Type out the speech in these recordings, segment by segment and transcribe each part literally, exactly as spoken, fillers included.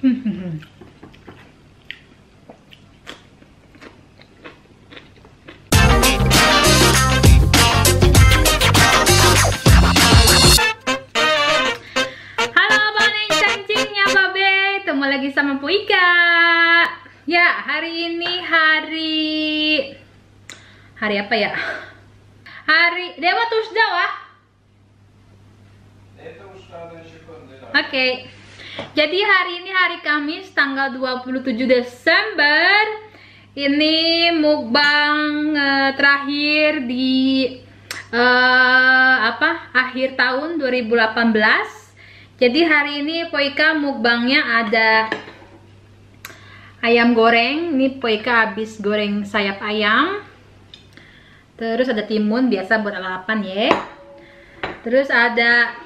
Lagi sama Po Ika. Ya, hari ini hari hari apa ya? Hari Dewa Tusdawa. Oke. Okay. Jadi hari ini hari Kamis tanggal dua puluh tujuh Desember. Ini mukbang uh, terakhir di uh, apa? Akhir tahun dua ribu delapan belas. Jadi hari ini Po Ika mukbangnya ada ayam goreng. Ini Po Ika habis goreng sayap ayam. Terus ada timun biasa buat lalapan ya. Terus ada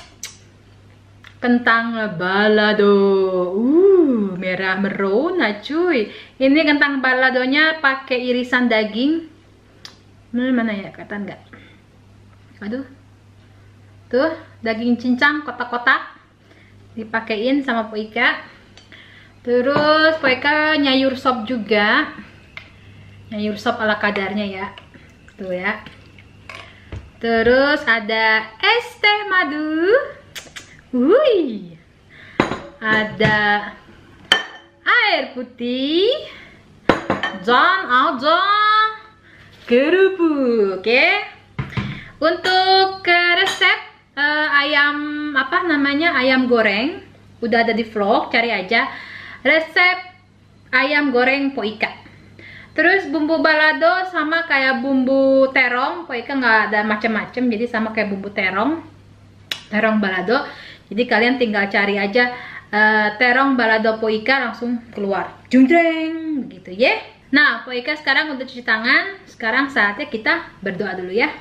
kentang balado. Uh, merah merona cuy. Ini kentang baladonya pakai irisan daging. Mana mana ya, kelihatan nggak? Aduh. Tuh, daging cincang kotak-kotak dipakein sama Po Ika. Terus Po Ika nyayur sop juga. Nyayur sop ala kadarnya ya. Tuh ya. Terus ada es teh madu. Wih. Ada air putih. John Aljon kerupuk, oke. Okay? Untuk ke resep Uh, ayam apa namanya ayam goreng udah ada di vlog, cari aja resep ayam goreng Po Ika. Terus bumbu balado sama kayak bumbu terong, Po Ika nggak ada macam-macam, jadi sama kayak bumbu terong terong balado. Jadi kalian tinggal cari aja uh, terong balado Po Ika, langsung keluar jumjreng gitu ya. Yeah? Nah, Po Ika sekarang udah cuci tangan, sekarang saatnya kita berdoa dulu ya.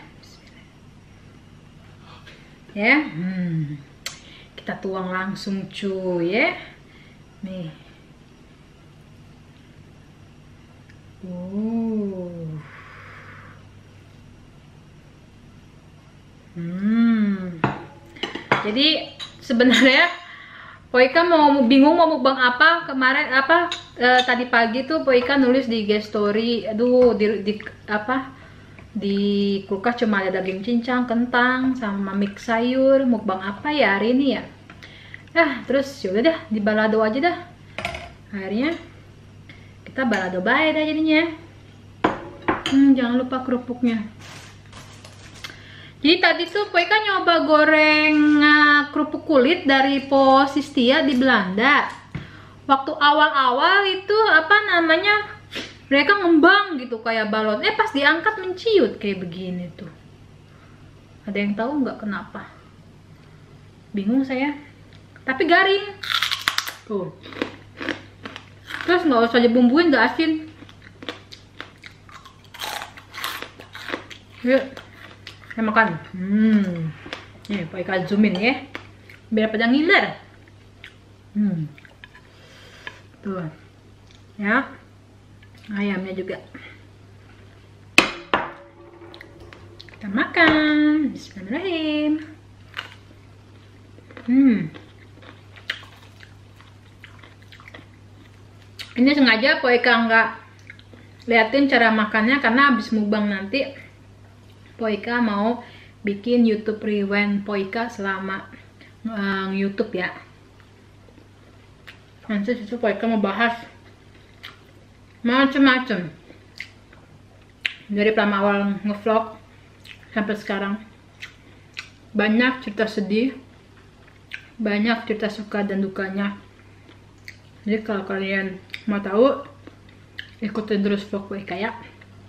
Ya, hmm. Kita tuang langsung cuy ya. Nih. Uh. Hmm. Jadi sebenarnya Po Ika mau bingung mau mukbang apa kemarin apa eh, tadi pagi tuh Po Ika nulis di I G story. Aduh, di, di apa? Di kulkas cuma ada daging cincang, kentang, sama mix sayur. Mukbang apa ya hari ini ya? Ah, terus yaudah dah, di balado aja dah. Akhirnya kita balado bae dah jadinya. Hmm, jangan lupa kerupuknya. Jadi tadi tuh Po Ika nyoba goreng uh, kerupuk kulit dari Po Sistia di Belanda. Waktu awal-awal itu apa namanya? Mereka ngembang gitu kayak balon. Eh pas diangkat menciut kayak begini tuh. Ada yang tahu nggak kenapa? Bingung saya. Tapi garing. Tuh. Terus nggak usah dibumbuin, nggak asin. Yuk, saya makan. Hmm. Nih, Po Ika zoomin ya. Biar pada ngiler. Hmm. Tuh. Ya. Ayamnya juga kita makan. Bismillahirrahmanirrahim. Hmm. Ini sengaja Po Ika nggak liatin cara makannya karena habis mukbang nanti Po Ika mau bikin YouTube rewind Po Ika selama uh, YouTube ya. Nanti situ Po Ika mau bahas macem-macem dari pertama awal ngevlog sampai sekarang. Banyak cerita sedih, banyak cerita suka dan dukanya. Jadi kalau kalian mau tahu, ikutin terus vlog Po Ika ya.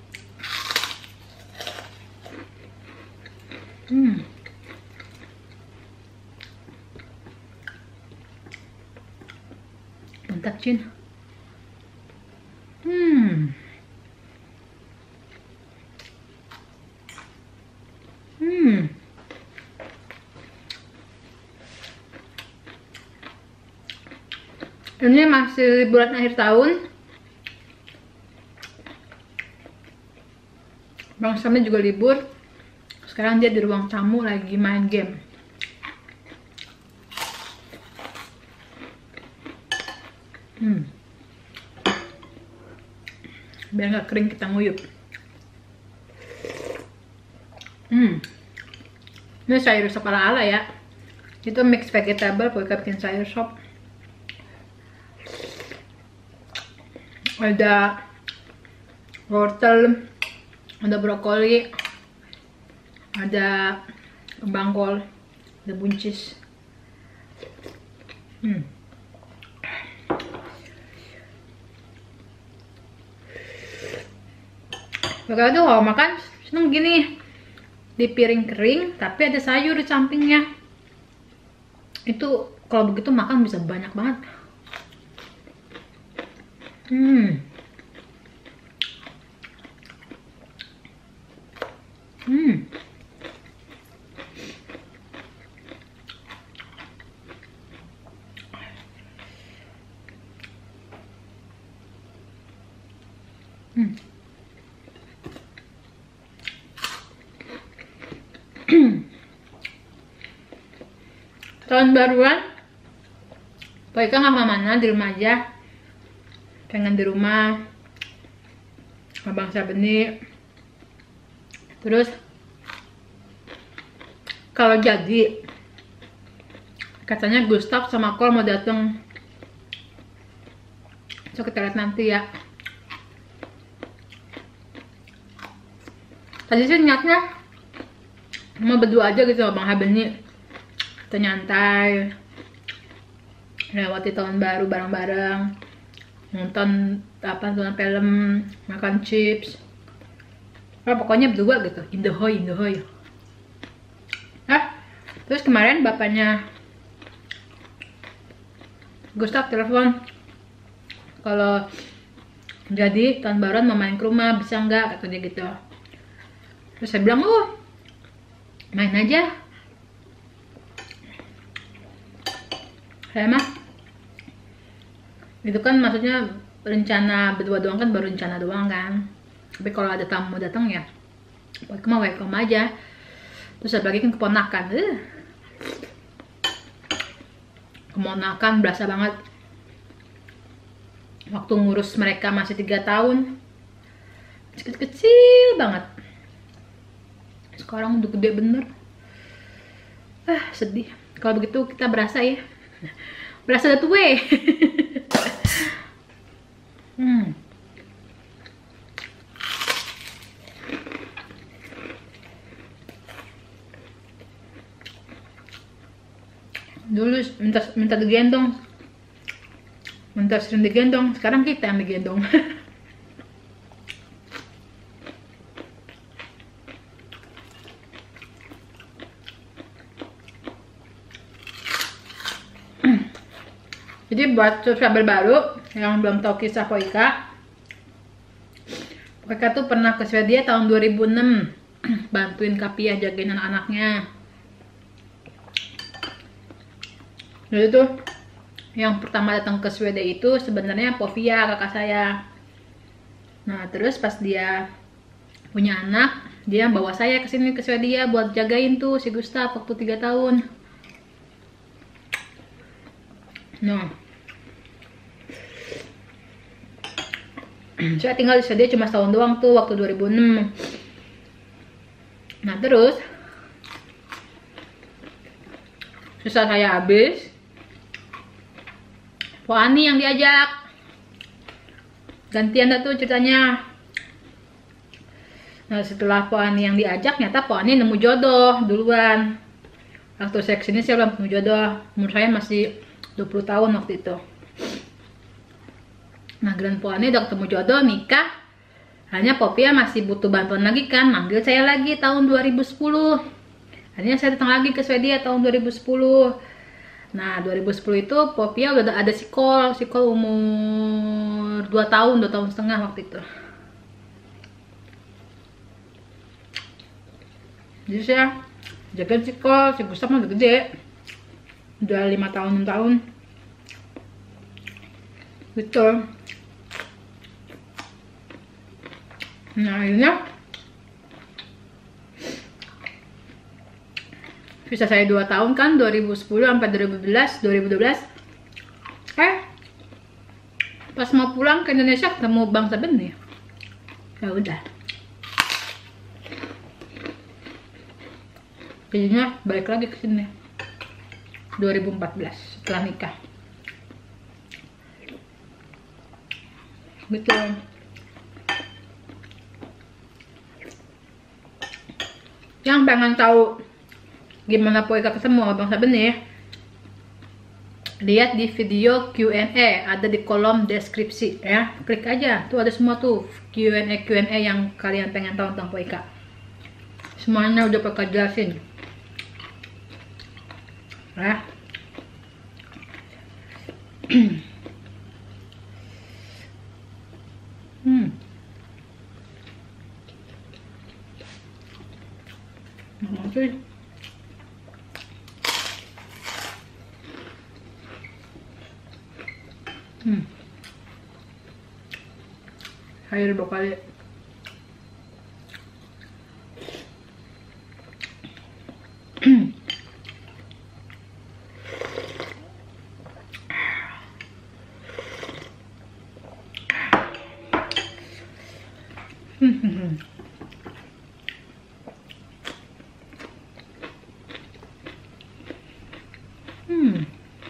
Hmm. Mantap Cin. Hmm. Hmm. Ini masih liburan akhir tahun. Bang Samnya juga libur. Sekarang dia di ruang tamu lagi main game. Hmm. Biar nggak kering kita nguyup. Hmm. Ini sayur sop ala-ala ya. Itu mix vegetable, pokoknya bikin sayur sop. Ada wortel, ada brokoli, ada kembang kol, ada buncis. Hmm. Bakal tuh kalau makan seneng gini, di piring kering tapi ada sayur di sampingnya. Itu kalau begitu makan bisa banyak banget. Hmm. Hmm. Hmm. Tahun baruan Poika nggak kemana-mana, di rumah aja. Pengen di rumah Abang Sabeni. Terus kalau jadi katanya Gustaf sama Kol mau dateng, so kita lihat nanti ya. Tadi sih niatnya mau berdua aja gitu sama Bang Habeni, kita nyantai lewati tahun baru bareng-bareng, nonton apa, nonton film, makan chips, nah, pokoknya berdua gitu, indahoy indahoy. Ah, terus kemarin bapaknya Gustaf telepon kalau jadi tahun baruan mau main ke rumah, bisa nggak, kata dia gitu. Terus saya bilang, oh main aja. Saya mah itu kan maksudnya rencana berdua doang kan, baru rencana doang kan. Tapi kalau ada tamu datang ya welcome welcome aja. Terus ada lagi kan keponakan, uh. keponakan berasa banget. Waktu ngurus mereka masih tiga tahun, kecil-kecil banget. Sekarang udah gede bener. Ah, sedih. Kalau begitu kita berasa ya, berasa udah tua. hmm. Dulu minta minta digendong, minta sering digendong. Sekarang kita yang digendong. Jadi buat subscriber baru yang belum tahu kisah Poika, Poika tuh pernah ke Swedia tahun dua ribu enam, bantuin Kapia jagain anak-anaknya. Jadi tuh yang pertama datang ke Swedia itu sebenarnya Povia, kakak saya. Nah terus pas dia punya anak, dia bawa saya ke sini ke Swedia buat jagain tuh si Gustaf waktu tiga tahun. Nah, saya tinggal di Swedia cuma setahun doang tuh waktu dua ribu enam. Nah terus susah saya habis, Po Ani yang diajak. Gantian dah tuh ceritanya. Nah setelah Po Ani yang diajak, nyata Po Ani nemu jodoh duluan. Waktu saya kesini saya belum nemu jodoh. Umur saya masih dua puluh tahun waktu itu. Nah Grand Po Ani udah ketemu jodoh, nikah. Hanya Popia masih butuh bantuan lagi kan, manggil saya lagi tahun dua ribu sepuluh. Akhirnya saya datang lagi ke Swedia tahun dua ribu sepuluh. Nah dua ribu sepuluh itu Popia udah ada si Kol. Si Kol umur dua tahun, dua tahun setengah waktu itu. Jadi saya jaga si Kol, si Gustaf udah gede, udah lima tahun, enam tahun gitu. Nah akhirnya visa saya dua tahun kan, dua ribu sepuluh sampai dua ribu dua belas. dua ribu dua belas eh Pas mau pulang ke Indonesia ketemu Bang Saben nih. Ya udah. Jadinya balik lagi ke sini dua ribu empat belas setelah nikah. Gitu. Yang pengen tahu gimana Poika ketemu sama Bang Saben nih, lihat di video Q and A, ada di kolom deskripsi ya. Klik aja, tuh ada semua tuh Q and A Q and A yang kalian pengen tahu tentang Poika. Semuanya udah Poika jelasin. Nah. hmm. Oke. Hmm. Air dua kali. Hmm. Hmm.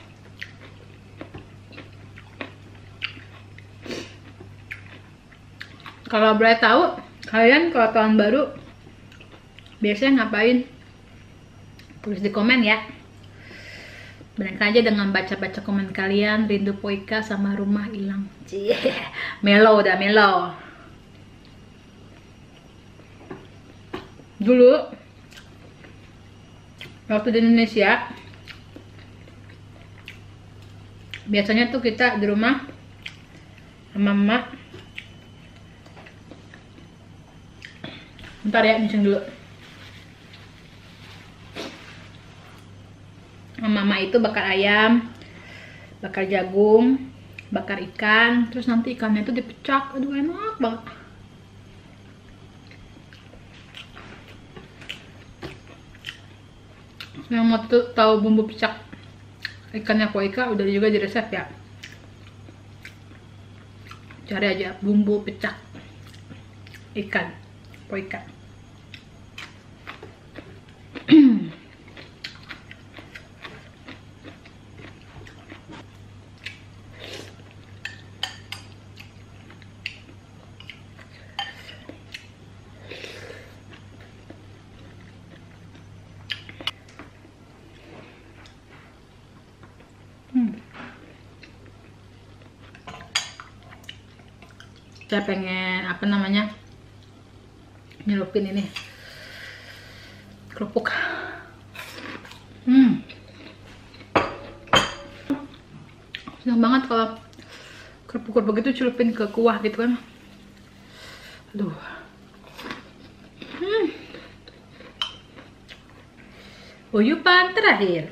Kalau boleh tahu, kalian kalau tahun baru biasanya ngapain? Tulis di komen ya. Barangkali aja dengan baca-baca komen kalian, rindu Poika sama rumah hilang. Cie, melo udah melo. Dulu waktu di Indonesia, biasanya tuh kita di rumah sama mama. Bentar ya, nyucing dulu. Mama itu bakar ayam, bakar jagung, bakar ikan, terus nanti ikannya itu dipecak. Aduh, enak banget. Yang mau tuh tahu bumbu pecak ikannya Poika, udah juga di resep ya. Cari aja bumbu pecak ikan Poika. Hmm. Saya pengen apa namanya nyelupin ini kerupuk. Hmm, senang banget kalau kerupuk-kerupuk itu celupin ke kuah gitu kan. Aduh. Hmm. Uyupan terakhir.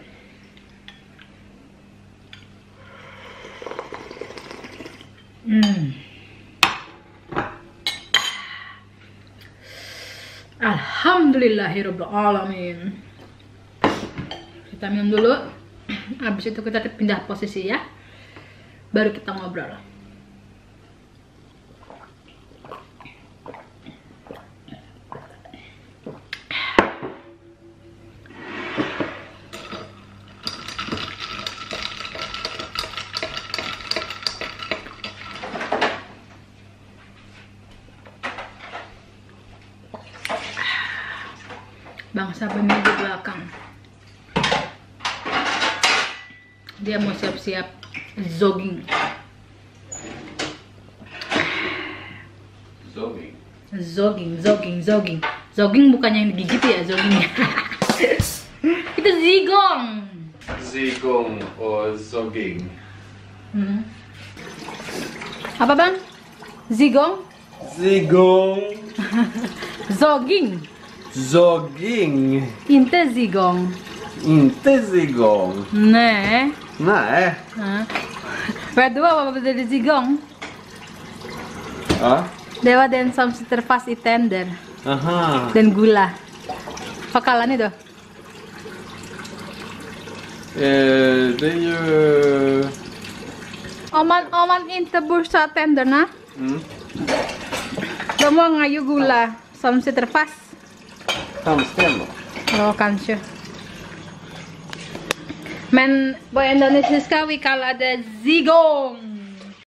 Hmm. Alhamdulillahirabbil alamin. Kita minum dulu. Habis itu kita pindah posisi ya. Baru kita ngobrol. Bang Saben di belakang. Dia mau siap-siap jogging. Jogging. Jogging, jogging, jogging. Jogging bukannya yang digigit ya, joggingnya. Itu zigong. Zigong or jogging. Hmm. Apa bang? Zigong? Zigong. Jogging. Jogging. Inte zigong. Inte zigong. Nej. Nej. Ja. Vet du vad betyder zigong? Ja. Det var den som sitter fast i tänder. Aha. Den gula. Vad kallar ni då? Eh, det är ju... Om man, om man inte borstar tänderna, Mm. då många ju gula som sitter fast. Tandstämmor. Ja, kanske. Men på indonesiska vi kallar det zigong.